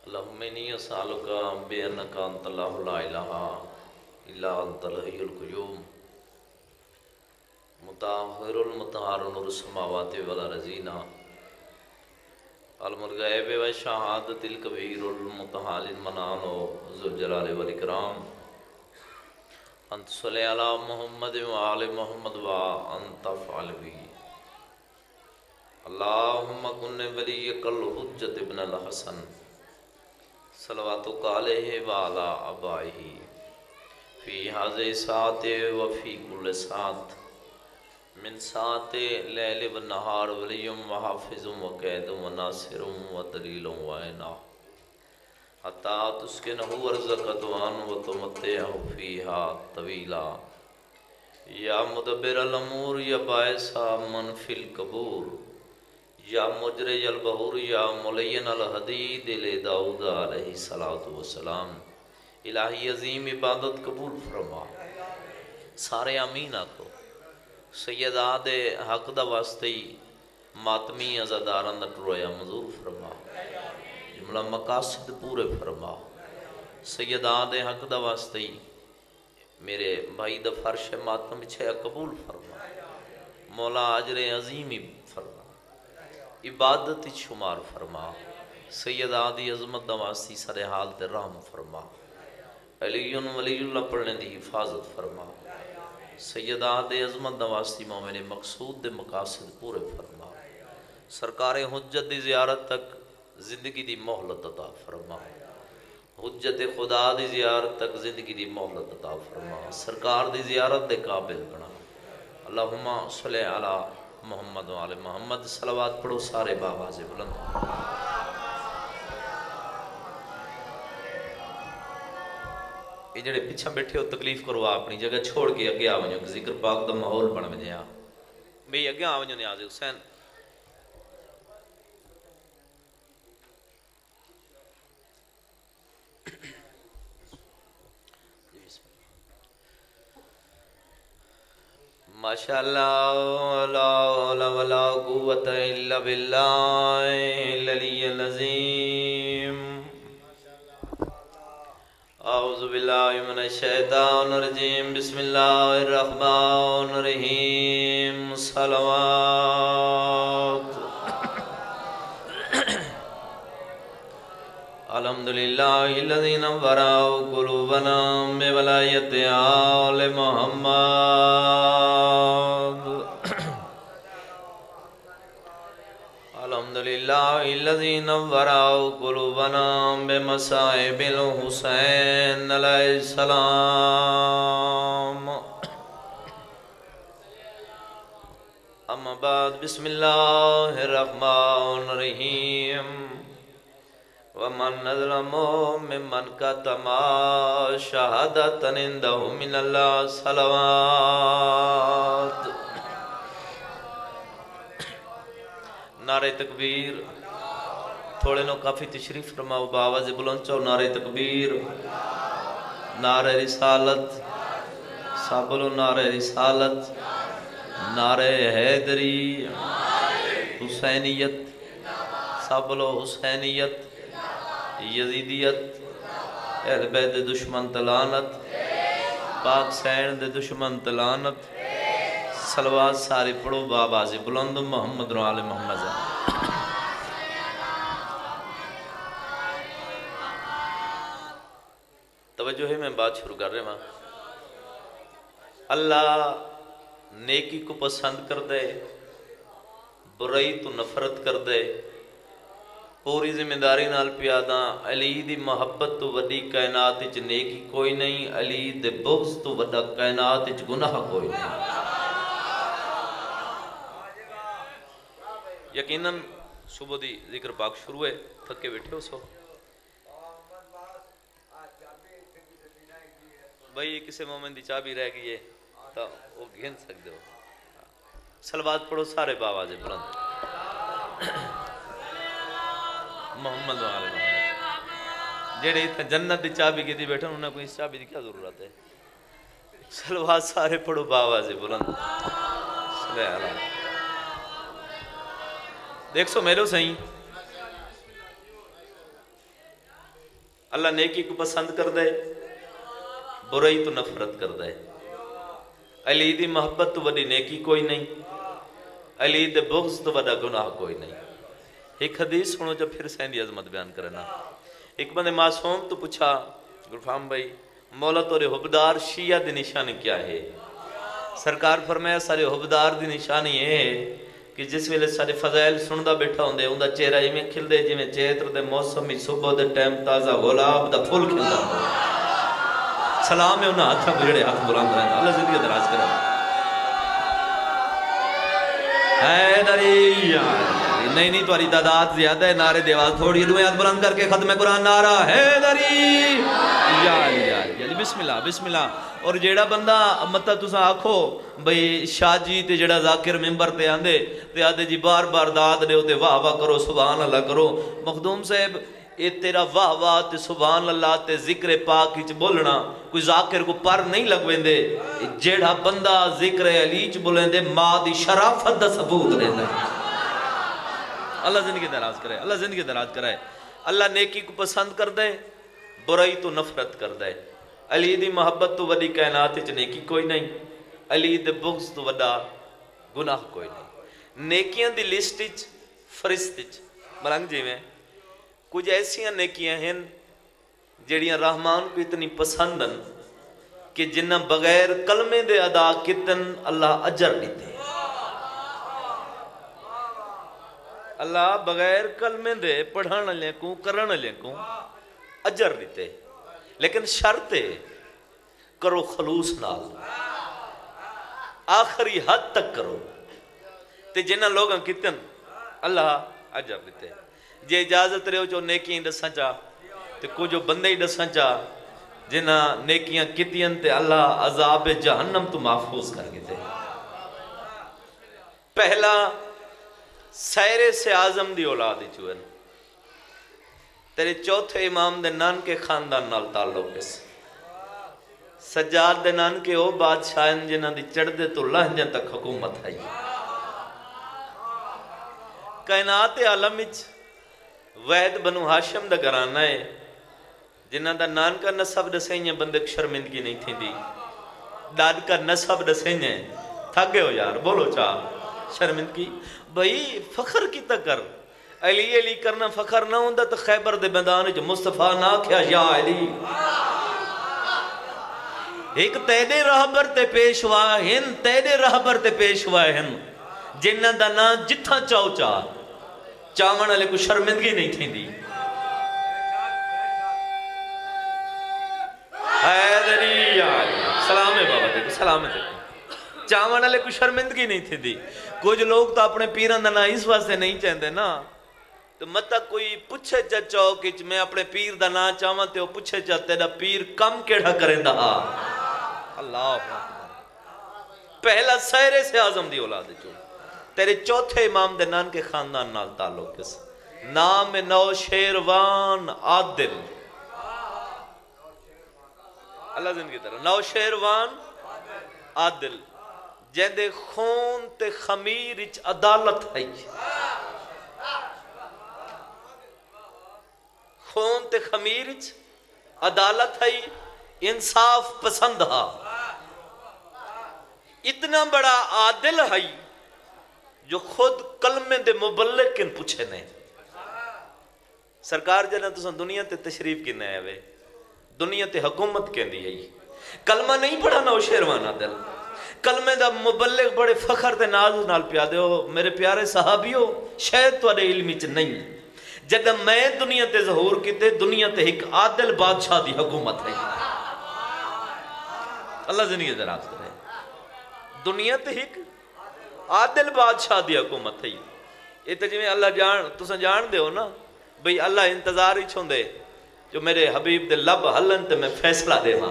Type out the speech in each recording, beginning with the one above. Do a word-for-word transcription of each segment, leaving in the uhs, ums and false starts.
اللہم انی اسالک بانک انت اللہ لا الہ الا انت الحی القیوم مطہر المطہر نور السماوات والارضین عالم الغیب و شہادت الکبیر المتعال المنان ذو الجلال والاکرام انت صلی علی محمد و آل محمد و انت فعل بی اللہم کن ولیک الحجت ابن الحسن صلواتک علیہ وعلا ابائہ فی حاضر ساعت و فی کل ساعت من ساعت لیل و نہار ولیم و حافظ و قید و ناصر و دلیل و عینا حتی تسکنہ ورزقتوان و تمتعہ فیہا طویلا یا مدبر الامور یا باعثا من فی القبور یا مجری البحور یا ملین الحدید لے داؤد علیہ السلام الہی عظیم عبادت قبول فرما سارے آمین آکو سیداد حق دا واسطی ماتمی ازاداران دا ٹرویا مزور فرما جملہ مقاصد پورے فرما سیداد حق دا واسطی میرے بھائی دا فرش ماتم چھے قبول فرما مولا عجر عظیمی فرما عبادت شمار فرما سیدادی عظمت دا واسطی سر حال تے رحم فرما علی ولی اللہ پڑھنے دی حفاظت فرما سیدات عظمت نواستی مومن مقصود دے مقاصد پورے فرما سرکار حجت دی زیارت تک زندگی دی مہلت عطا فرما حجت خدا دی زیارت تک زندگی دی مہلت عطا فرما سرکار دی زیارت دے قابل بنا اللہم صلی علی محمد و علی محمد صلوات پڑھو سارے باواز بلند یہ جڑے پیچھا بیٹھے ہو تکلیف کرو اپنی جگہ چھوڑ کے اگے آویں ذکر پاک دا ماحول بن وجیا بھئی اگے آویں نیاز حسین ماشاءاللہ لا حول ولا قوت الا باللہ العلی العظیم اعوذ باللہ من الشیطان الرجیم بسم اللہ الرحمن الرحیم صلوات الحمدللہ الذی نور قلوبنا بولایت آل محمد الحمدللہ الذی نور قلوبنا بمصائب الحسین علیہ السلام اما بعد بسم اللہ الرحمن الرحیم ومن نظلم ممن کتم شہادۃ عندہ من اللہ صلوات نعرہ تکبیر تھوڑے نو کافی تشریف فرماؤ باواز بلند چاہو نعرہ تکبیر نعرہ رسالت سابلو نعرہ رسالت نعرہ حیدری حسینیت سابلو حسینیت یزیدیت اہل بیت دشمن تلانت پاک سین دے دشمن تلانت صلوات سارے پڑھو باواز بلند محمد و آل محمد توجہ ہے میں بات شروع کر رہے ہیں اللہ نیکی کو پسند کر دے برائی تو نفرت کر دے پوری ذمہ داری نال پیاداں علی دی محبت تو وڈی کائنات وچ نیکی کوئی نہیں علی دے بغض تو وڈا کائنات وچ گناہ کوئی نہیں یقیناً صبح دی ذکر پاک شروع ہے تھکے بیٹھے ہو سو بھئی کسے مومن دی چابی رہ گئی ہے تو وہ گھن سکتے ہو صلوات پڑھو سارے باواز بلند محمد و آل محمد جیڑے اتنا جنت دی چابی کی دی بیٹھا انہوں نے کوئی اس چابی دی کیا ضرورت ہے صلوات سارے پڑھو باواز بلند صلی اللہ دیکھ سو میرے صحیح اللہ نیکی کو پسند کر دے، برائی تو نفرت کر دے۔ علی دی محبت تو وڈی نیکی کوئی نہیں، علی دے بغض تو وڈا گناہ کوئی نہیں۔ ایک حدیث سنو جو پھر سیندی عظمت بیان کرنا۔ ایک بندے معصوم تو پوچھا گلفام بھائی مولا تو رے حبدار شیعہ دی نشانی کیا ہے؟ سرکار فرمایا سارے حبدار دی نشانی ہے کہ جس ویلے سارے فضائل سندہ بیٹھا ہوندے اندہ چہرہ ہی میں کھل دے جی میں چیتر دے موسمی صبح دے ٹائم تازہ غلاب دا پھول کھل دا سلام ہے انہاں ہاتھا بجڑے ہاتھ بلند رہنا اللہ زندگی دراز کرے حیدری نہیں نہیں تواری تعداد زیادہ ہے نعرے دیواز تھوڑی دوئے ہاتھ بلند کر کے ختم قرآن نعرہ حیدری یا یا یا بسم اللہ بسم اللہ۔ اور جیڑا بندہ مطلع تسا آکھو بھئی شاہ جی تے جیڑا ذاکر ممبر تے آندے تے آدھے جی بار بار داد دے ہوتے واہ واہ کرو سبحان اللہ کرو، مخدوم صاحب اے تیرا واہ واہ تے سبحان اللہ تے ذکر پاک ہچ بولنا کوئی ذاکر کو پر نہیں لگویں دے، جیڑا بندہ ذکر علیچ بولیں دے ماں دی شرافت دا ثبوت رہنا ہے۔ اللہ زندگی دراز کرے، اللہ زندگی دراز کرے۔ اللہ نیکی کو پسند کر دے، برائی تو نفرت کر دے۔ علی دی محبت تو وڈی کائنات وچ نیکی کوئی نہیں، علی دے بغض تو وڈا گناہ کوئی نہیں۔ نیکیاں دی لسٹ وچ فرست وچ ملنگ جی میں کچھ ایسیاں نیکیاں ہیں جڑیاں رحمان کو اتنی پسند ہیں کہ جنہ بغیر کلمے دے ادا کتن اللہ اجر دیتے ہیں۔ اللہ بغیر کلمے دے پڑھانا لیں کو کرنا لیں کو اجر دیتے ہیں، لیکن شرط ہے کرو خلوص نال آخری حد تک کرو تے جنہ لوگاں کتن اللہ اجر دیتے جے اجازت رہے ہو جو نیکیاں دساں چاہ تے کو جو بندے ہی دساں چاہ جنہ نیکیاں کتین تے اللہ عذاب جہنم تو محفوظ کر گئے تھے۔ پہلا سیرے سے آزم دی اولاد چوئن تیرے چوتھے امام دے نان کے خاندان نال تعلق اس سجاد دے نان کے او بادشاہن جنہ دی چڑھ دے تو لہنجیں تک حکومت ہے۔ کائنات عالم اچ وید بنو ہاشم دا گھرانہ ہے جنہ دا نان کا نصب دسیں بندے کو شرمندگی نہیں تھی دی، داد کا نصب دسیں تھاگے ہو یار بولو چاہ شرمندگی بھئی فخر کی تکر علی علی کرنا فخر نہ ہوندہ تو خیبر دے بندانے جو مصطفیٰ نہ کیا یا علی ایک تیدے رہبر تے پیشوا ہن تیدے رہبر تے پیشوا ہن جنہ دا نا جتھا چاو چاہ چاون علی کو شرمندگی نہیں تھی دی حیدری یا علی سلام ہے بابا دیکھو سلام ہے دیکھو چاون علی کو شرمندگی نہیں تھی دی۔ کچھ لوگ تو اپنے پیران دا نا اس واسطے نہیں چاہتے نا تو مطلب کوئی پوچھے چا چاہو کہ میں اپنے پیر دا نا چاہوں تے وہ پوچھے چا تیرا پیر کم کیڑا کریں دا اللہ پہلا سیرے سے آزم دی اولاد جو تیرے چوتھے امام دے نان کے خاندان نال تعلق کس نام نوشیروان عادل اللہ زندگی طرح نوشیروان عادل جیندے خون تے خمیر اچ عدالت ہے خون تے خمیر اچ عدالت ہے انصاف پسند ہا اتنا بڑا عادل ہے جو خود کلمے دے مبلغ کن پوچھے نے سرکار جنہ تو سن دنیا تے تشریف کی نئے ہوئے دنیا تے حکومت کہن دی ہے کلمہ نہیں پڑھا نوشیروان عادل کلمے دا مبلغ بڑے فخر دے ناز نال پیادے ہو میرے پیارے صحابیو شاید تو اڑے علمی چ نہیں جدہ میں دنیا تے ظہور کیتے دنیا تے ایک عادل بادشاہ دی حکومت ہے اللہ زندگی دراز کرے دنیا تے ایک عادل بادشاہ دی حکومت ہے یہ تو جی میں اللہ جان تو سن جان دے ہو نا بھئی اللہ انتظار ہی چھون دے جو میرے حبیب دے لب حلن تے میں فیصلہ دے ماں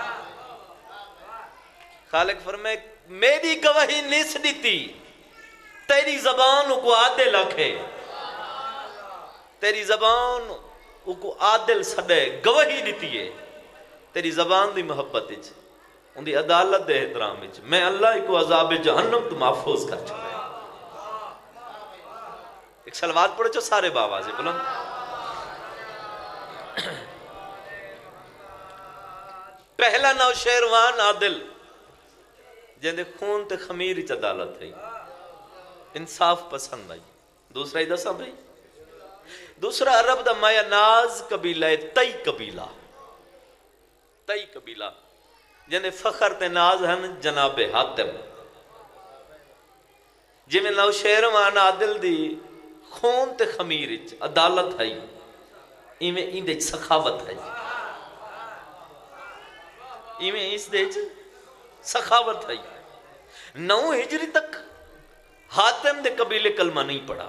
خالق فرمائے میری گواہی نیس دیتی تیری زبان کو عادل رکھے تیری زبان کو عادل سڑے گواہی دیتی ہے تیری زبان دی محبت اچھ ان دی عدالت دے احترام اچھ میں اللہ کو عذاب جہنم تو محفوظ کر چکے ایک سلوات پڑھو چو سارے بابا سے بلند پہلا نو شیروان عادل جن دے خون تے خمیر وچ عدالت ہے، انصاف پسند آئی۔ دوسرا ہی دسا بھائی، دوسرا عرب دا مایا ناز قبیلہ ہے، تئی قبیلہ، تئی قبیلہ جن فخر تے ناز ہن جناب حاتم، جی میں نو شیروان عادل دی خون تے خمیر وچ عدالت ہے، ایویں این دے سخاوت ہے، ایویں اس دے سخاوت ہے۔ نو ہجری تک حاتم دے قبیلے کلمہ نہیں پڑھا،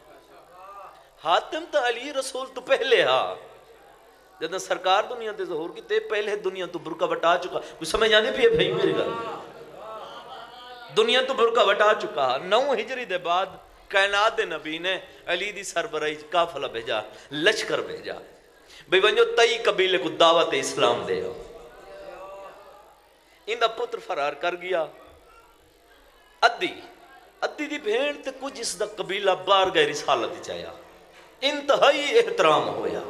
حاتم تا علی رسول تو پہلے ہا، جب سرکار دنیا تے ظہور کی تے پہلے دنیا تو برکہ وٹا چکا، کوئی سمجھ آنے بھی ہے بھائی میرے گھر، دنیا تو برکہ وٹا چکا۔ نو ہجری دے بعد کائنات دے نبی نے علی دی سربراہی قافلہ بھیجا، لشکر بھیجا، بھئی ونجو تئی قبیلے کو دعوت اسلام دے ہو۔ ان دا پتر فرار کر گیا، ادی ادی دی بھیڑ تے کچھ اس دا قبیلہ بار گئے رسالت چاہیا، انتہائی احترام ہویا۔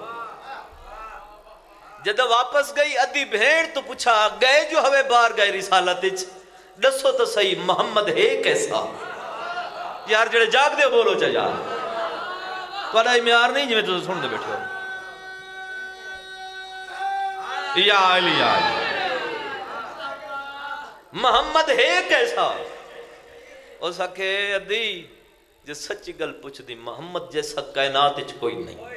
جدہ واپس گئی ادی بھیڑ تو پوچھا گئے جو ہوئے بار گئے رسالت دسو تو صحیح محمد ہے کیسا؟ یار جڑے جاگ دے بولو چا یار، توڑا ہی میار نہیں جو میں تو سن دے بیٹھے ہو۔ یا علی یا علی محمد ہے کیسا؟ او سکے ادی جو سچی گل پوچھ دی، محمد جیسا کائنات اچھ کوئی نہیں،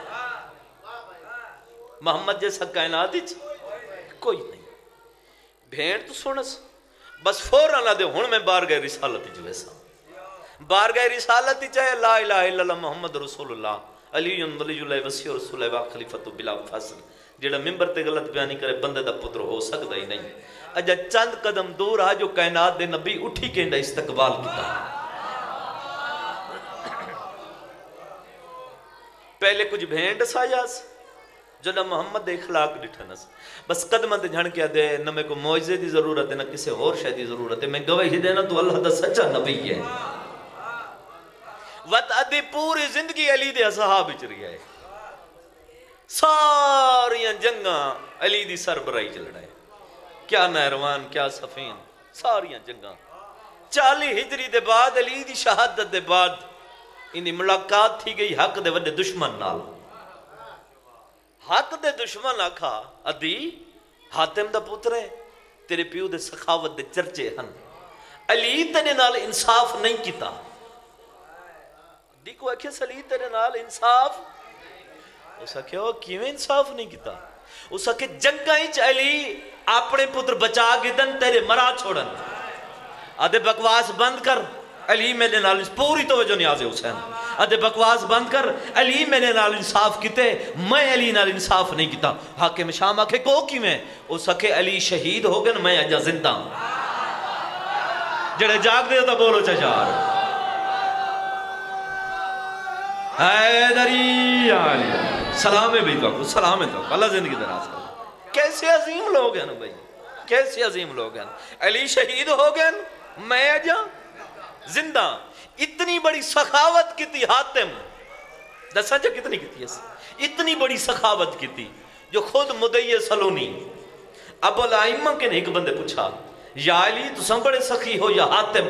محمد جیسا کائنات اچھ کوئی نہیں۔ بھیڑ تو سنس بس فوراں نہ دے ہون میں بار گئے رسالت اچھ ویسا، بار گئے رسالت اچھ ہے لا الہ الا اللہ محمد رسول اللہ علی ولی اللہ وسیع رسول اللہ خلیفۃ بلا فاصل، جڑا ممبر تے غلط بیانی کرے بندے دا پتر ہو سکتا ہی نہیں۔ اجا چند قدم دور آ جو کائنات دے نبی اٹھی کے اندہ استقبال کیتا، پہلے کچھ بھینڈ سایاس جنہ محمد دے اخلاق ڈٹھنس، بس قدمہ دے جھن کیا دے نہ میں کو معجزے دی ضرورت ہے نہ کسی اور شے دی ضرورت ہے، میں گواہی دینا تو اللہ دا سچا نبی ہے۔ وقت ادھی پوری زندگی علی دے اصحاب اچ رہی ہے، ساریاں جنگاں علی دی سربراہی چل رہے، کیا نہروان کیا صفین، ساریاں جنگاں۔ چالی ہجری دے بعد علی دی شہادت دے بعد انہی ملاقات تھی گئی حق دے وڈے دشمن نال، حق دے دشمن آکھا ادھی حاتم دا پتر ہے، تیرے پیو دے سخاوت دے چرچے ہن، علی تیرے نال انصاف نہیں کیتا، ادھی کو اکھے علی تیرے نال انصاف، اس آکھے وہ کیویں انصاف نہیں کیتا؟ اس آکھے جنگائیں چ علی اپنے پتر بچا کے دن تیرے مرا چھوڑن، آدھے بکواس بند کر علی میرے نال پوری توجہ نیاز حسین، آدھے بکواس بند کر علی میرے نال انصاف کیتے، میں علی نال انصاف نہیں کیتا۔ حاکم شام آکھے کو کی میں؟ اس آکھے علی شہید ہو گئے میں اجا زندہ ہوں، جڑے جاگ دے تو بولو چچار حیدری علی سلام ہے بھی تو سلام ہے تو اللہ زندگی دراز کر۔ کیسے عظیم لوگ ہیں بھائی، کیسے عظیم لوگ ہیں، علی شہید ہو گئے میں اجا زندہ، اتنی بڑی سخاوت کی تھی حاتم، دسا جا کتنی کی تھی ایسا، اتنی بڑی سخاوت کی تھی جو خود مدعی سلونی ابو الائمہ کے نے ایک بندے پوچھا یا علی تو سن بڑے سخی ہو یا حاتم،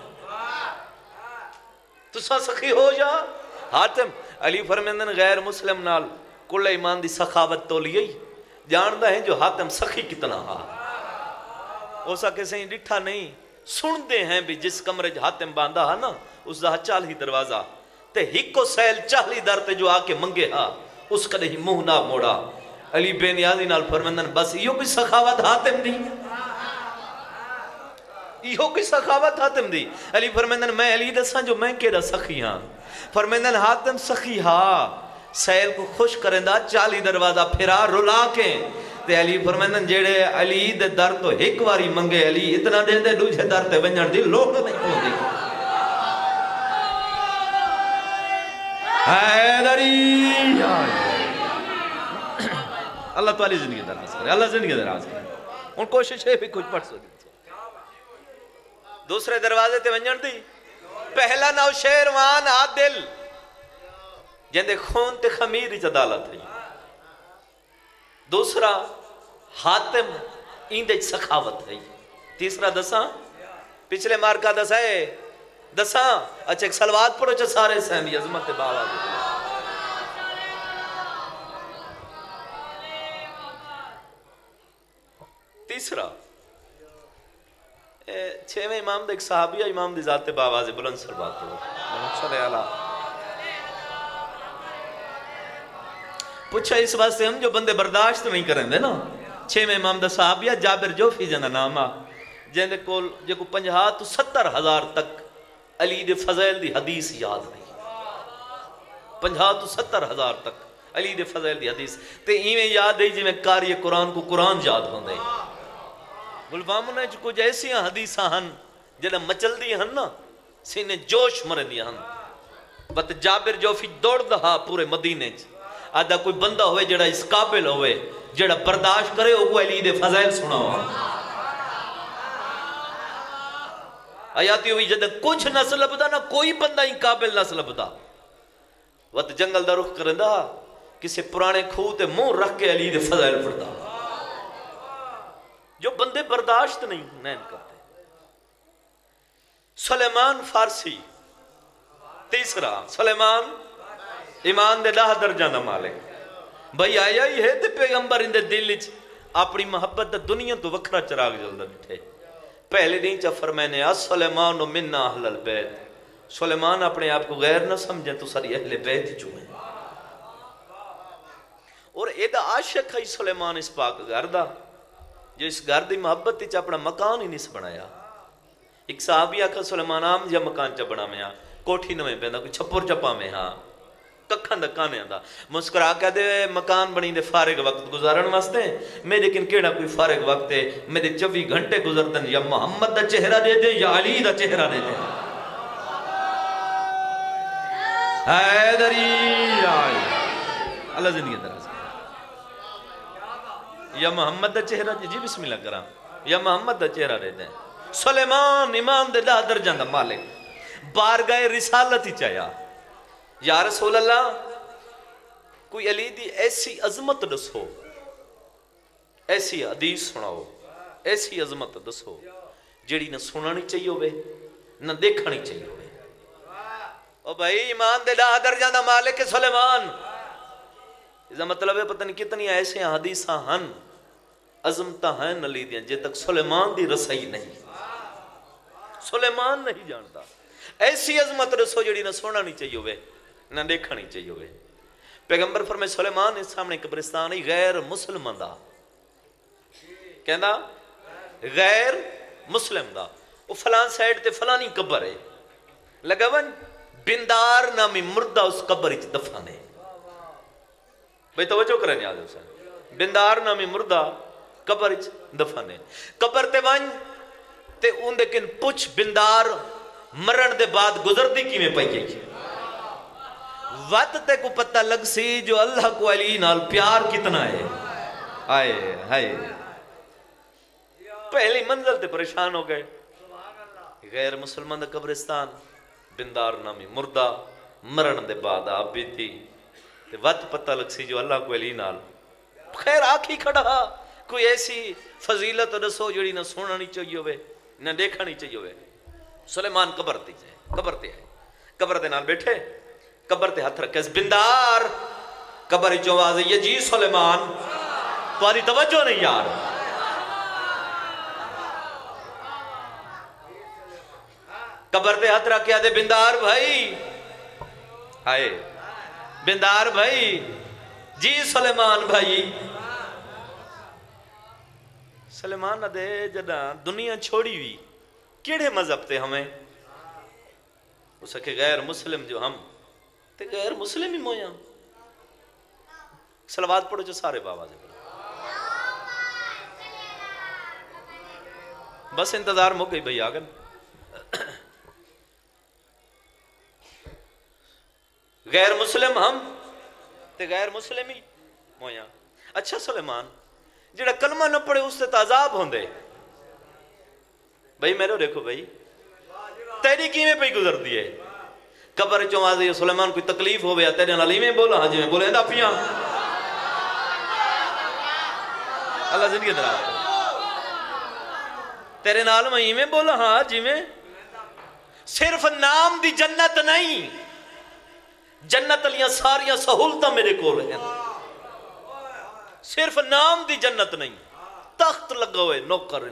تو سن سخی ہو یا حاتم؟ علی فرمیندن غیر مسلم نال کل ایمان دی سخاوت تو لیے جاندہ ہیں جو حاتم سخی کتنا ہا، اوسا کسے ہی ڈٹھا نہیں، سن دے ہیں بھی جس کمرے حاتم باندھا ہا نا اس دا چال ہی دروازہ تے ہکو سیل چالی در تے جو آکے منگے ہا اس کدے ہی منہ نہ موڑا۔ علی بے نیازی نال فرمیندن بس یہ کوئی سخاوت حاتم دی، یہ کوئی سخاوت حاتم دی۔ علی فرمیندن میں علی دساں جو میں کیڑا سخی ہاں، فرمیندن حاتم سخی ہاں سیل کو خوش کرندہ چالی دروازہ پھرا رلا کے، تے علی فرمیندن جیڑے علی دے در تو ایک واری منگے علی اتنا دے دے دوجھے در تے ونجن دی لوگ نہیں ہو دی۔ حیدری اللہ تعالی زندگی دراز کرے، اللہ زندگی دراز کرے، ان کوشش ہے بھی کچھ پڑھ سو دی۔ دوسرے دروازے تے ونجن دی، پہلا نو شیروان عادل جن دے خون تے خمیر اچ عدالت ہے، دوسرا حاتم ایندے سخاوت ہے. تیسرا دساں پچھلے مارکا دسا ہے دساں اچھا ایک سلوات پڑھو چا سارے سہمی عظمت بابا دی. تیسرا چھویں امام دے ایک صحابیہ امام دی ذات بابا سے بلند سلوات پڑھو. صلی اللہ پوچھا اس واسطے ہم جو بندے برداشت نہیں کریں دے نا. چھویں امام دا صحابیہ جابر جوفی جنہ نامہ جن دے کول جے کو پنجہا تو ستر ہزار تک علی دے فضائل دی حدیث یاد نہیں. پنجہا تو ستر ہزار تک علی دے فضائل دی حدیث تے ایویں یاد ہے جی میں قاری قرآن کو قرآن یاد ہوں دے. گلفام نے کچھ ایسی حدیثاں ہن جنہ مچل دی ہن نا سینے جوش مرے دی ہن. بت جابر جوفی دوڑ دہا پورے مدینے چ آدھا کوئی بندہ ہوئے جڑا اس قابل ہوئے جڑا برداشت کرے وہ علی دے فضائل سنا ہوا. آیاتی ہوئی جدہ کچھ نہ لبدا نہ کوئی بندہ ہی قابل نہ لبدا. وقت جنگل دا رخ کرندہ کسی پرانے کھو تے منہ رکھ کے علی دے فضائل پڑھدا. جو بندے برداشت نہیں نہیں کرتے. سلیمان فارسی تیسرا سلیمان ایمان دے لاہ درجہ نہ مالک. بھئی آیا ہی ہے تے پیغمبر اندے دل چ اپنی محبت دا دنیا تو وکھرا چراغ جلدہ بیٹھے. پہلے دن چا فرمائنے سلیمان مننا اہل البیت. سلیمان اپنے آپ کو غیر نہ سمجھیں تو ساری اہل بیت جو ہیں. اور ایدہ عاشق ہے سلیمان اس پاک گردہ جو اس گردی محبت چا اپنا مکان ہی نہیں بنایا. ایک صحابی آکھا سلیمان آم جا مکان چا بنا میں ہاں کوٹھی نویں پیندہ کوئی چھپور چپا میں ہاں ککھن دکانے آندہ مسکرا کہ دے مکان بنی دے فارغ وقت گزارن واسطے میں لیکن کیڑا کوئی فارغ وقت ہے میرے چوبی گھنٹے گزردن یا محمد دا چہرہ دے دے یا علی دا چہرہ دے دے. حیدری آئی اللہ زندگی دراز یا محمد دا چہرہ جی بسم اللہ کرام یا محمد دا چہرہ دے دے. سلیمان امام دے لا درجہ دا مالک بارگاہ رسالت ہی چاہیا. یا رسول اللہ کوئی علی دی ایسی عظمت دسو ایسی حدیث سناؤ ایسی عظمت دسو جیڑی نہ سنانی چاہیے ہوئے نہ دیکھانی چاہیے ہوئے. او بھائی ایمان دے لا درجہ دا مالک سلیمان اس کا مطلب ہے پتہ نہیں کتنی ایسے حدیثاں ہن عظمتہ ہیں علی دیاں جے تک سلیمان دی رسائی نہیں. سلیمان نہیں جانتا. ایسی عظمت رسو جڑی نہ سونا نہیں چاہیے ہوئے نہ دیکھا نہیں چاہیے ہوئے. پیغمبر فرمائے سلیمان اس سامنے قبرستان ہی غیر مسلم دا کہندا غیر مسلم دا وہ فلان سائٹ تے فلانی قبر ہے لگا ون بندار نامی مردہ اس قبر اچ دفن ہے. بھئی توجہ کرنے آدھے حسین بندار نامی مردہ قبر اچ دفن ہے. قبر تے ون تے ان دیکھن پچھ بندار مرن دے بعد گزردی کی میں پہی گئی. وقت تے کو پتہ لگ سی جو اللہ کو علی نال پیار کتنا ہے. آئے ہائے پہلی منزل تے پریشان ہو گئے. غیر مسلمان دا قبرستان بندار نامی مردہ مرن دے بعد آپ بھی تھی تے وقت پتہ لگ سی جو اللہ کو علی نال خیر آکھی کھڑا کوئی ایسی فضیلت رسو جڑی نہ سونا نہیں چاہیے ہوئے نہ دیکھا نہیں چاہیے ہوئے. سلیمان قبر تے جائے قبر تے آئے قبر تے نال بیٹھے قبر تے ہاتھ رکھے بندار قبر جو آوازے یہ جی سلیمان تمہاری توجہ نہیں یار. قبر تے ہاتھ رکھے آدھے بندار بھائی آئے بندار بھائی جی سلیمان بھائی. سلیمان دے جدہ دنیا چھوڑی ہوئی کیڑے مذہب تے ہمیں اس کے غیر مسلم جو ہم تے غیر مسلم ہی مویاں. صلوات پڑھو جو سارے بابا سے بس انتظار مو گئی بھئی آگن. غیر مسلم ہم تے غیر مسلم ہی مویاں. اچھا سلیمان جڑا کلمہ نہ پڑھے اس سے تعذاب ہوں دے. بھئی میرے دیکھو بھئی تیری کیمیں پہ گزر دیئے قبر چوں آزی سلیمان کوئی تکلیف ہو گیا تیرے نالی میں بولا ہاں جی میں بولے اندہ پیاں اللہ زندگی درہ تیرے نال میں میں بولا ہاں جی میں صرف نام دی جنت نہیں، جنت لیاں ساریاں سہولتاں میرے کو رہے ہیں، صرف نام دی جنت نہیں، تخت لگا ہوئے نوکر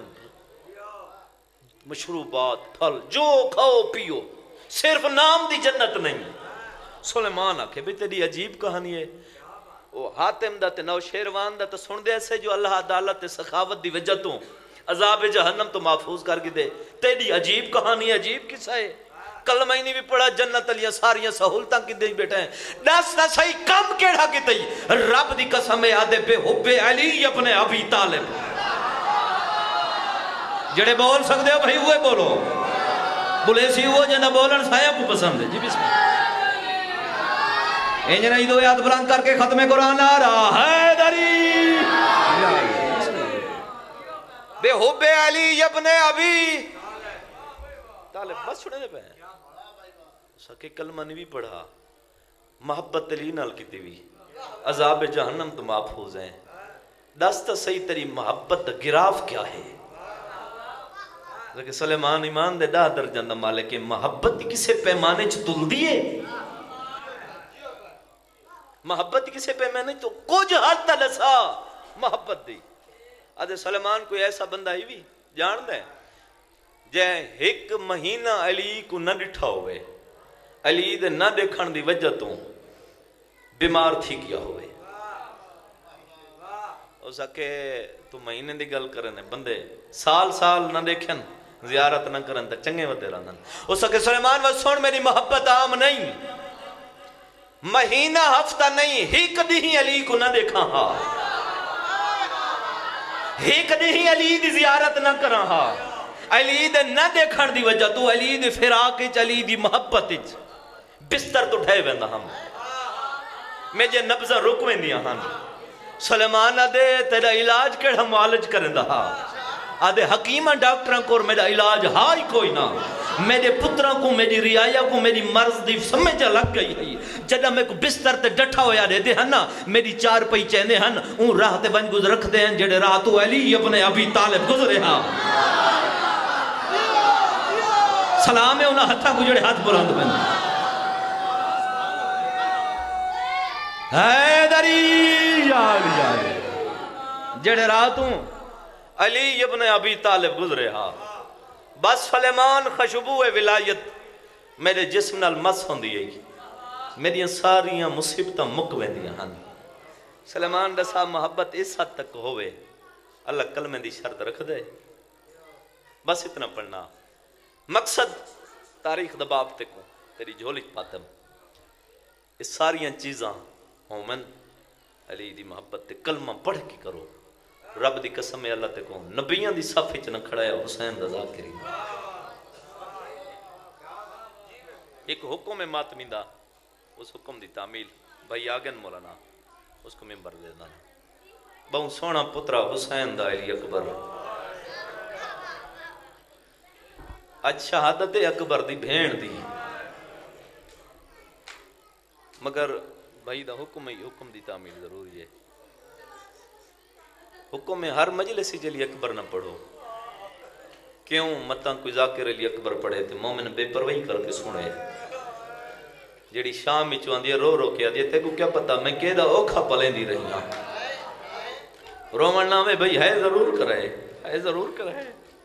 مشروبات پھل جو کھاؤ پیو، صرف نام دی جنت نہیں۔ سلیمان آکھے بھی تیری عجیب کہانی ہے، وہ حاتم دا تے نو شیروان دا تے سن دے سے جو اللہ عدالت تے سخاوت دی وجہ تو عذاب جہنم تو محفوظ کر کے دے، تیری عجیب کہانی، عجیب قصہ ہے۔ کلمہ ہی نہیں بھی پڑھا، جنت علیہ ساریاں سہولتاں کی دے بیٹھے ہیں، دس نہ صحیح کم کیڑا کی تے رب دی قسم آدھے بے حب علی ابن ابی طالب، جڑے بول سکتے ہو بھائی ہوئے بولو، بولے سی وہ جنہ بولن سایہ کو پسند ہے۔ جی بسم اللہ انجنہ ہی دو یاد بلند کر کے ختم قرآن آ رہا حیدری بے حب علی ابن ابی طالب، بس چھوڑے دے پہ ہیں سکے کلمہ نہیں بھی پڑھا، محبت علی نال کی دیوی، عذاب جہنم تو محفوظ ہیں۔ دستا صحیح تری محبت گراف کیا ہے؟ لیکن سلیمان ایمان دے ڈاہ در جندہ مالک محبت کسے پیمانے چھ تل دیئے، محبت کسے پیمانے تو کچھ حد تلسا محبت دی۔ آدھے سلیمان کوئی ایسا بندہ ہی بھی جان دے جے ایک مہینہ علی کو نہ ڈٹھا ہوئے، علی دے نہ دیکھن دی وجہ تو بیمار تھی کیا ہوئے، ہو سکے تو مہینے دی گل کرنے بندے سال سال نہ دیکھن زیارت نہ کرن تا چنگے ودے رہنن۔ ہو سکے سلیمان وہ سن میری محبت عام نہیں، مہینہ ہفتہ نہیں، ہی کدی ہی علی کو نہ دیکھا ہا، ہی کدی ہی علی دی زیارت نہ کرا ہا، علی دے نہ دیکھن دی وجہ تو علی دی فراق اچ علی دی محبت اچ بستر تو ڈھے ویندا ہم میں جے نبضہ رک ویندیاں ہن۔ سلیمان آدھے تیرا علاج کیڑا معالج کرندہ ہا، آدھے حکیمہ ڈاکٹران کو میرا علاج ہائی کوئی نہ، میرے پتران کو میری ریایا کو میری مرض دی سمجھا لگ گئی ہے، جدہ میں کو بستر تے ڈٹھا ہویا رہتے ہیں نا، میری چار پئی چہنے ہیں اون راہ تے بنج گزر رکھ دے ہیں جڑے راہ تو علی ابن ابی طالب گزرے ہاں۔ سلام ہے انہا ہتھا کو جڑے ہاتھ بلند بند حیدری جاگ جاگ جڑے راہ تو علی ابن ابی طالب گزرے ہاں۔ بس سلیمان خشبو ولایت میرے جسم نال مس ہوں دی ہے، میری ساریاں مصیبتاں مکویں دیاں ہن۔ سلیمان دسا محبت اس حد تک ہوئے اللہ کلمہ دی شرط رکھ دے، بس اتنا پڑھنا مقصد تاریخ دباب تکو تیری جھولی پاتم، اس ساریاں چیزاں مومن علی دی محبت تے کلمہ پڑھ کی کرو، رب دی قسم اللہ تے کو نبیان دی صف وچ نہ کھڑایا حسین دا ذاکری۔ ایک حکم ماتمیندہ، اس حکم دی تعمیل بھائی آگن مولانا اس کو ممبر دے دانا، بہن سونا پترا حسین دا علی اکبر، اج شہادت اکبر دی بھین دی، مگر بھائی دا حکم ہے حکم دی تعمیل ضروری ہے۔ حکم میں ہر مجلسی جلی اکبر نہ پڑھو، کیوں متاں کوئی ذاکر علی اکبر پڑھے تھے مومن بے پرواہی کر کے سنے، جیڑی شام میں چواندی ہے رو رو کے آدھی ہے تے کو کیا پتا میں کہہ دا اوکھا پلیں دی رہی ہاں، رومن نامے بھئی ہے ضرور کرے ہے ضرور کرے۔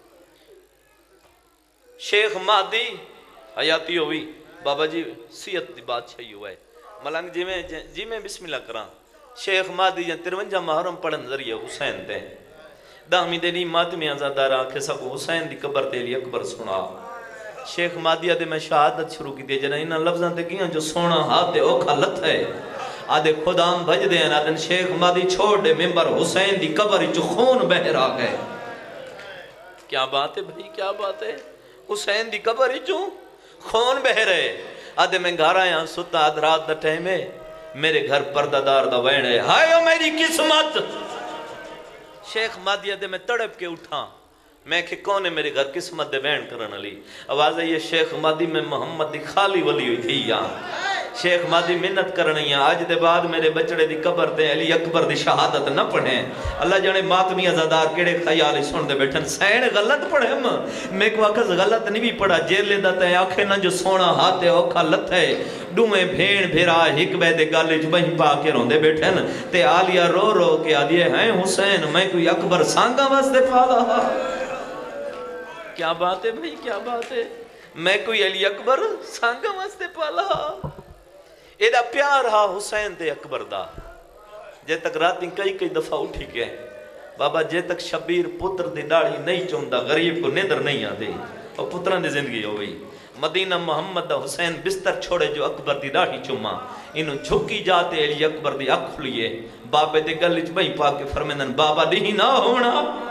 شیخ مہدی حیاتی ہوئی بابا جی سیت دی بادشاہی ہوا ہے ملنگ جی میں جی میں بسم اللہ کران شیخ مہدی جن ترونجا محرم پڑھن ذریعہ حسین دے دامی دے نہیں ماتمی آزادار آنکھے سکو حسین دی قبر دے لی اکبر سنا۔ شیخ مہدی آدھے میں شہادت شروع کی دے جنہ انہاں لفظاں دے گیاں جو سونا ہاتھ دے اوکھا لت ہے، آدھے خدام بھج دے ہیں آدھے شیخ مہدی چھوڑ دے ممبر حسین دی قبر جو خون بہر آ گئے۔ کیا بات ہے بھائی کیا بات ہے، حسین دی قبر جو خون بہر ہے، آدھے میں گھر آیا ستا آدھ رات دا ٹائم ہے میرے گھر پردہ دار دا وین ہے، ہائے او میری قسمت۔ شیخ مہدی آدھے میں تڑپ کے اٹھا میں کہ کون ہے میرے گھر قسمت دے وین کرن علی، آواز ہے یہ شیخ مہدی میں محمد دی خالی ولی ہوئی تھی یہاں شیخ مادی منت کرنی ہے آج دے بعد میرے بچڑے دی قبر دے علی اکبر دی شہادت نہ پڑھیں اللہ جانے ماتمی ازادار کیڑے خیالی سن دے بیٹھن سین غلط پڑھے ہم میں کو آکھز غلط نہیں بھی پڑھا جیل لے داتا ہے آنکھیں نہ جو سونا ہاتھے اوکھا لت ہے ڈومیں بھین بھیرا ہک بے دے گالے جو بہن پا کے روندے بیٹھن تے آلیا رو رو کے آدھئے ہیں حسین میں کوئی اکبر سانگا واسطے پھالا کیا بات ہے بھائی کیا بات ہے میں کوئی علی اکبر سانگا واسطے پالا ایدہ پیار ہا حسین دے اکبر دا جے تک راتی کئی کئی دفعہ اٹھی گئے بابا جے تک شبیر پتر دی ڈاڑی نہیں چوندہ غریب کو نیدر نہیں آدے اور پتران دی زندگی ہو گئی مدینہ محمد دا حسین بستر چھوڑے جو اکبر دی ڈاڑی چوما انہوں جھکی جاتے علی اکبر دی اکھ کھلیے بابے دے گلچ بہی پاکے فرمیدن بابا نہیں نہ ہونا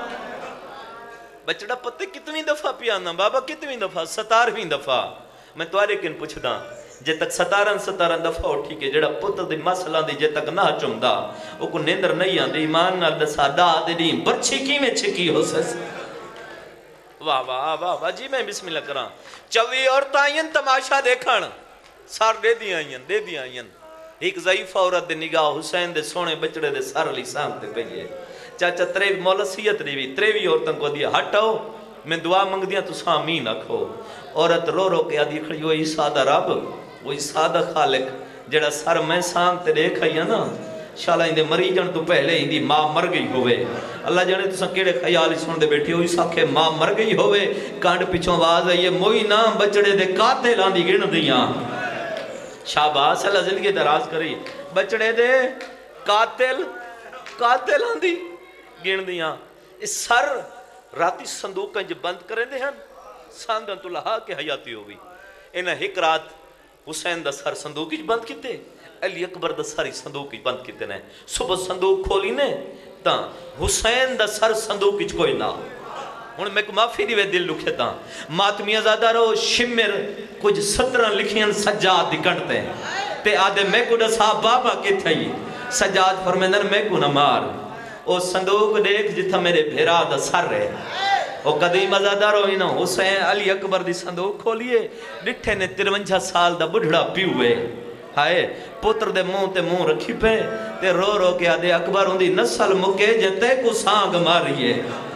بچڑا پتے کتنی دفعہ پیانا بابا کتنی دفعہ ستارویں دفعہ میں توارے کن پوچھدا جے تک ستارن ستارن دفعہ اٹھی کے جڑا پتر دی مسئلہ دی جے تک نہ چمدا وہ کو نیندر نہیں آندی ایمان نال دسا دا دی برچھی کی میں چھکی ہو سس واہ واہ واہ واہ جی میں بسم اللہ کراں چوی عورتاں آئین تماشا دیکھن سار دے دی آئین دے دی آئین ایک ضعیف عورت دے نگاہ حسین دے سونے بچڑے دے سار علی سامتے پہیے چاچا تریوی مولسیت دیوی تریوی عورتوں کو دیا ہٹاؤ میں دعا منگ دیا تو سامین رکھو عورت رو رو کے آدھی کھڑی وہی سادہ رب وہی سادہ خالق جڑا سر میں سامتے دیکھا ہی ہے نا شالہ اندے مریجن تو پہلے اندی ماں مر گئی ہوئے اللہ جانے تو سن کیڑے خیالی سن دے بیٹھی ہوئی ساکھے ماں مر گئی ہوئے کانڈ پچھوں آواز ہے یہ موئی نام بچڑے دے قاتل آندھی گن دیاں شاباس اللہ زندگی دراز کری بچڑے دے قاتل قاتل آندھی گن دیاں اس سر راتی صندوق کنج بند کریں دے ہیں ساندن تو لہا کے حیاتی ہوئی انہیں ایک رات حسین دا سر صندوق کی بند کیتے علی اکبر دا ساری صندوق کی بند کیتے نے صبح صندوق کھولی نے تا حسین دا سر صندوق کی کوئی نہ ہوں میں کو معافی دیوے دل لکھے تا ماتمی ازادہ رو شمر کچھ سترہ لکھیں سجاد دکھنٹتے ہیں تے آدھے میں کو دسا بابا کی تھئی سجاد فرمیندر میں کو نہ مار او صندوق دیکھ جتھا میرے بھیرا دا سر رہے او قدیم ازادارو انہوں حسین علی اکبر دی صندوق کھولیے ڈٹھے نے ترونجھا سال دا بڑھڑا پیوئے ہائے پتر دے موں تے موں رکھی پہ تے رو رو کے آدھے اکبر ہوں دی نسل مکے جتے کو سانگ ماریے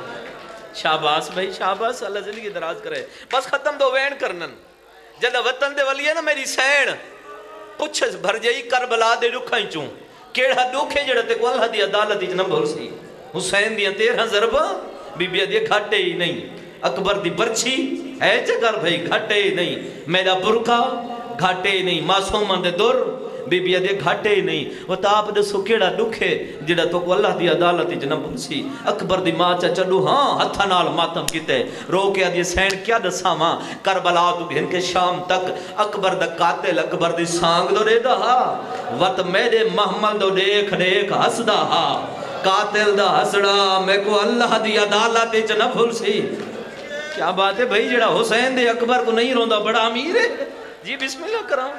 شاباس بھائی شاباس اللہ زندگی دراز کرے بس ختم دو وین کرنن جدہ وطن دے ولی ہے نا میری سین پچھ بھر جائی کربلا دے رکھائیں چوں کیڑا دکھے جڑا تے کو اللہ دی عدالت اچ نہ بھول سی حسین دیاں تیرہ ضربہ بی بی دی گھٹے ہی نہیں اکبر دی برچھی اے چکر بھئی گھٹے ہی نہیں میرا برکا گھٹے ہی نہیں معصومہ دے دور بی بی دی گھٹے ہی نہیں وہ تاپ دے سو کیڑا دکھے جڑا تو کو اللہ دی عدالت اچ نہ بھول سی اکبر دی ماں چا چلو ہاں ہتھا نال ماتم کیتے رو کے آدھی سین کیا دسا ماں کربلا تو گھن کے شام تک اکبر دا قاتل اکبر دی سانگ دو دے دا ہا وط میرے محمل دو دیکھ دیکھ ہس دا ہا قاتل دا ہسڑا میں کو اللہ دی عدالت اچ نہ بھول سی کیا بات ہے بھائی جڑا حسین دے اکبر کو نہیں روندا بڑا امیر ہے جی بسم اللہ کراؤں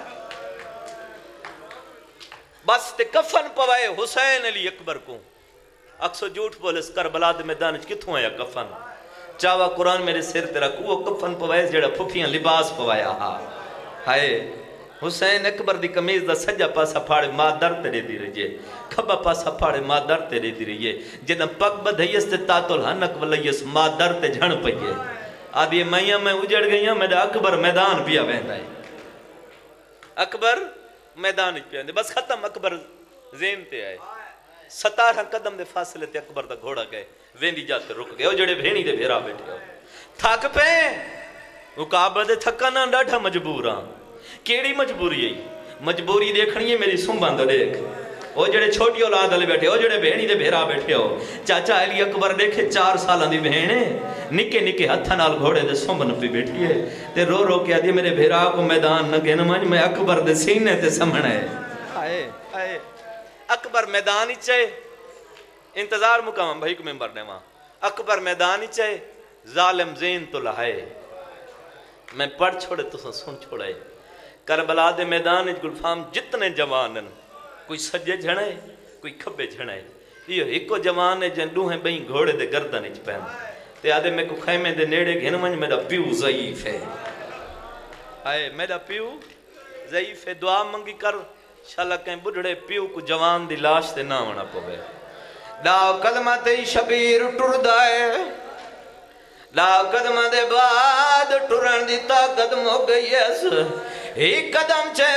بس تے کفن پوائے حسین علی اکبر کو اکسو جھوٹ بولس کربلا دے میدان وچ کتھوں آیا کفن چاوا قرآن میرے سر تے رکھو وہ کفن پوائے جڑا پھپھیاں لباس پوایا ہا ہائے حسین اکبر دی کمیز دا سجا پاسا پھاڑے ماں در تے دے دی رہیے کھبا پاسا پھاڑے ماں در تے دے دی رہیے جنہ پک بدھئیس تے تاتل ہنک ولیس ماں در تے جھن پئیے آدھی میاں میں اجڑ گئیاں میرا اکبر میدان پیا بہندا ہے اکبر میدان پیا بہندا بس ختم اکبر زین تے آئے ستارہ قدم دے فاصلے تے اکبر دا گھوڑا گئے ویندی جاتے رک گئے او جڑے بھینی دے بھیرا بیٹھے ہو تھک پہ وہ کعبہ دے تھکا نہ ڈاٹھا مجبوراں کیڑی مجبوری ہے مجبوری دیکھنی ہے میری سنبان دو دیکھ او جڑے چھوٹی اولاد علی بیٹھے او جڑے بہنی دے بھیرا بیٹھے ہو چاچا علی اکبر دیکھے چار سالہ دی بہنے نکے نکے ہتھا نال گھوڑے دے سنبن پہ بیٹھی ہے تے رو رو کے آدھی میرے بھیرا کو میدان نہ گن مجھ میں اکبر دے سینے تے سمنے آئے آئے اکبر میدان ہی چاہے انتظار مکام بھائی کو ممبر نے وہاں اکبر میدان ہی چاہے ظالم زین تو لہائے میں پڑھ چھوڑے تو سن چھوڑے کربلا دے میدان گلفام جتنے جوانن کوئی سجے جھڑے کوئی کھبے جھڑے یہ ایک جوان ہے جن دوہیں بہن گھوڑے دے گردن اچ پہن تے آدھے میں کو خیمے دے نیڑے گھن منج میرا پیو ضعیف ہے آئے میرا پیو ضعیف دعا منگی کر شالا کہیں بڑھڑے پیو کو جوان دی لاش تے نہ ہونا پوے دا قدمہ تے شبیر ٹر دائے دا قدمہ دے بعد ٹرن دی طاقت مو گئی ایس ہی قدم چے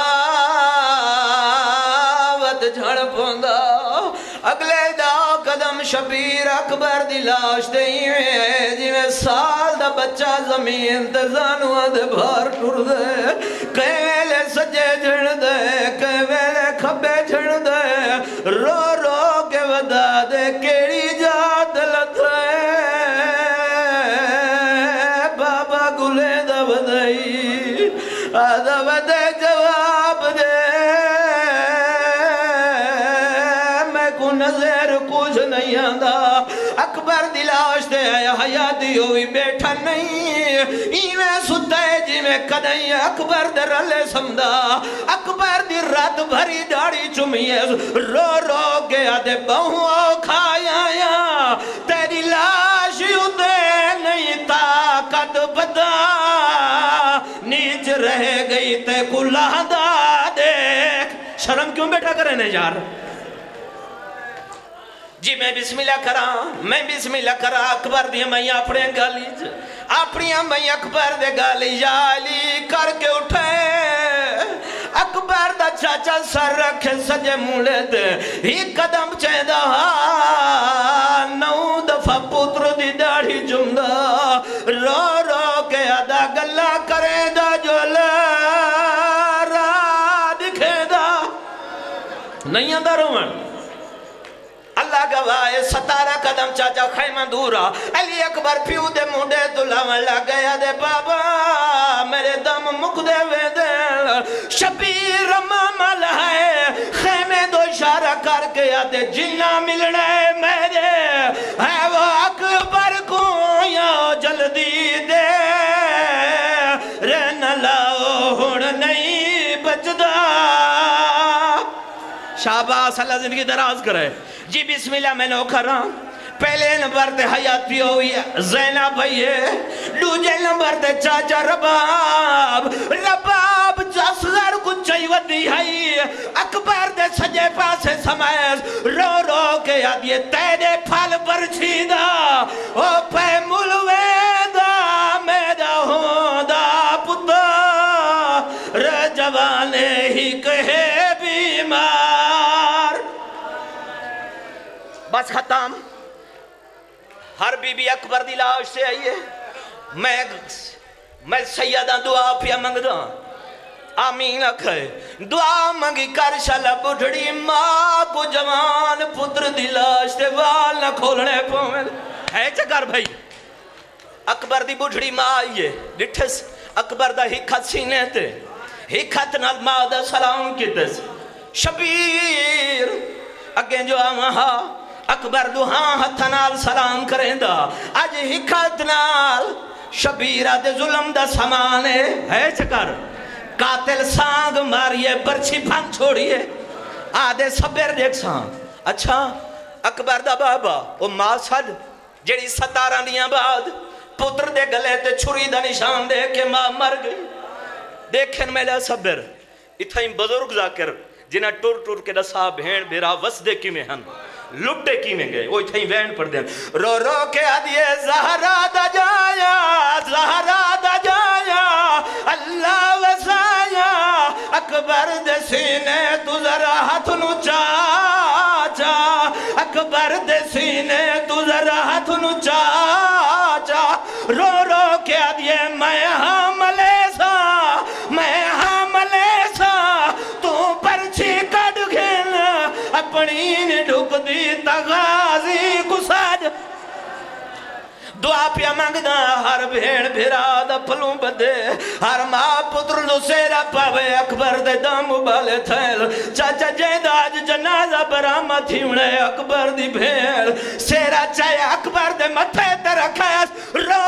دہاوت جھڑ پوندا اگلے دا قدم شبیر اکبر دی لاش دے جی میں سال دا بچہ زمین تے زانوہ دے بھار ٹر دے کہیں ویلے سجے جھڑ دے کہیں ویلے کھبے جھڑ دے رو رو کے ودا دے کیڑی جات لتھائے بابا گلے دا ودائی آدھا ودے جواب دے میں کو نظر کچھ نہیں آندھا اکبر دلاش دے آیا حیاتی ہوئی بیٹھا نہیں ایویں ستے جی میں کدیں اکبر دے رلے سمدہ اکبر دی رات بھری داڑی چمیے رو رو گیا دے بہوں کھایا یا تیری لاش دے نہیں طاقت بدا نیچ رہ گئی تے کو لہدہ دیکھ شرم کیوں بیٹھا کرے نے یار جی میں بسم اللہ کرا میں بسم اللہ کرا اکبر دی میں اپنے گالی اپنی میں اکبر دے گالی جالی کر کے اٹھے اکبر دا چاچا سر رکھے سجے مولے دے ہی قدم چاہے دا نو دفعہ پتر دی داڑھی جمدہ رو رو کے ادا گلہ کرے دا جو لارا دکھے دا نہیں اندر رومن اللہ گواہ ستارہ قدم چاچا خیمہ دورا علی اکبر پیو دے مونڈے دلاوان لگیا دے بابا میرے دم مک دے وے دے شبیر ماما لہائے خیمے دو اشارہ کر کے آتے جنہ ملنے میرے ہے وہ اکبر کو یا جلدی دے رہن لاؤ ہون نہیں بچدا شاباس اللہ زندگی دراز کرے جی بسم اللہ میں نو کھرا پہلے نمبر تے حیاتی ہوئی زینہ بھئیے دوجے نمبر تے چاچا رباب رباب جاسغر کچھ چاہیوتی ہے اکبر دے سجے پاسے سمیز رو رو کے آدھیے تیرے پھل برچھی دا او پہ ملوے دا میرا ہوں دا پتا رجوانے ہی کہے بیمار بس ختم ہر بی بی اکبر دی لاش سے آئیے میں میں سیدہ دعا پیا منگ دا آمین اکھے دعا منگی کر شالا بڑھڑی ماں کو جوان پتر دی لاش دے وال نہ کھولنے پویں ہے چکر بھائی اکبر دی بڑھڑی ماں آئیے ڈٹھس اکبر دا ہی خط سینے تے ہی خط نال ماں دا سلام کی تس شبیر اگیں جو آمہا اکبر دو ہاں ہتھنال سلام کریں دا آج ہی خط نال شبیرہ دے ظلم دا سمانے ہے چکر قاتل سانگ ماریے برچی پھنگ چھوڑیے آدھے سبیر دیکھ سانگ اچھا اکبر دا بابا وہ ماں سد جڑی ستارہ دیاں بعد پتر دے گلے تے چھری دا نشان دے کے ماں مر گئی دیکھن میں لے سبیر اتھا ہی بزرگ ذاکر جنہ ٹور ٹور کے دسا بھین بیرا وسدے کی میں ہن لٹے کی میں گئے وہ اتھا ہی وین پر دیں رو رو کے آدھئے زہرہ دا جایا زہرہ دا جایا اللہ وسایا اکبر دے سینے تو ذرا ہاتھ نو چاچا اکبر دے سینے تو ذرا ہاتھ نو چاچا رو رو کے آدھئے میں حاملے سا میں حاملے سا تو پرچی کڑ گھن اپنی نے ڈھک دی تغازی گساج دعا پیا مانگنا ہر بھیڑ بھیرا پھلوں بدے ہر ماں پتر نو سیرا پاوے اکبر دے دم بالے تھیل چاچا جیدہ آج جنازہ برامہ تھیونے اکبر دی بھیڑ سیرا چاہے اکبر دے متھے تے رکھائیس رو